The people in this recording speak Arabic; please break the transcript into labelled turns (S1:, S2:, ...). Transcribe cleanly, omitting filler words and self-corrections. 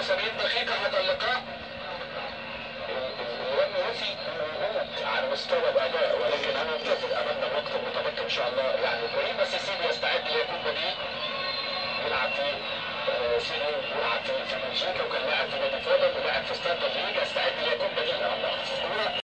S1: 75 دقيقة هذا اللقاء لم يوفي على مستوى الأداء، ولكن أنا أنتظر أمامنا الوقت المتبقي إن شاء الله. يعني كريم السيسي يستعد ليكون بديل، يلعب في سيريا، يلعب في بلجيكا، وكان لاعب في نادي فودر، ولاعب في ستاند ليج، يستعد ليكون بديل.